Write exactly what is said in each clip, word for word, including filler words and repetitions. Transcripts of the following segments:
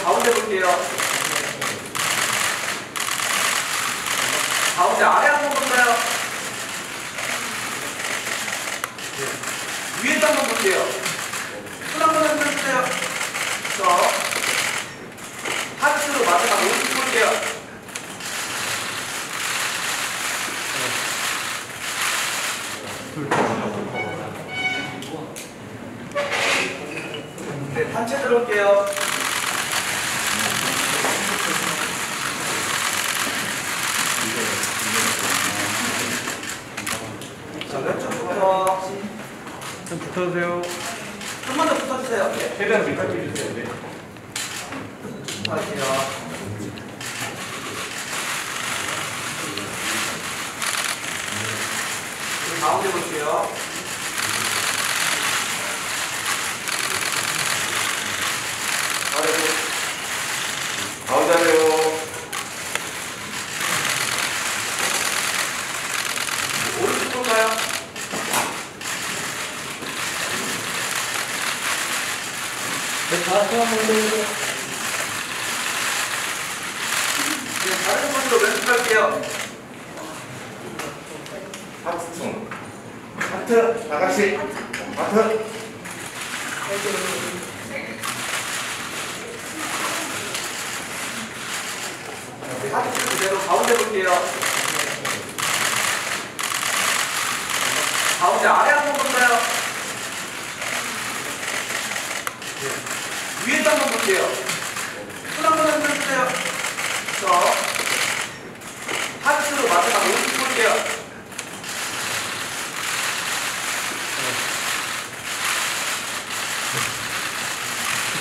가운데 볼게요. 가운데 아래 한번 볼까요? 네. 위에도 한번 볼게요. 손 한번 흔들어주세요. 저 하트로 마지막 오른쪽 볼게요. 네, 단체 들어올게요. 자, 왼쪽부터 좀 붙어주세요. 한 번 더 붙어주세요. 네. 최대한 밑까지 해주세요. 네. 할게요. 가운데 볼게요. 가운데 하세요. 오른쪽 볼까요? 네, 다시 한번 해주세요. 네, 다른 분으로 왼쪽 갈게요. 하트 총. 하트. 다 같이. 하트. 네, 하트 그대로 가운데 볼게요. 가운데 아래 한번 볼까요? 네. 위에도 한번 볼게요. 손 한번 흔들어주세요. 저 하트로 마지막 오른쪽 볼게요.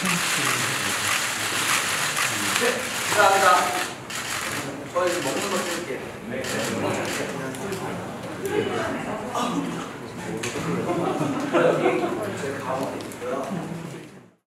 네, 감사합니다. 저희 먹는 것 좀.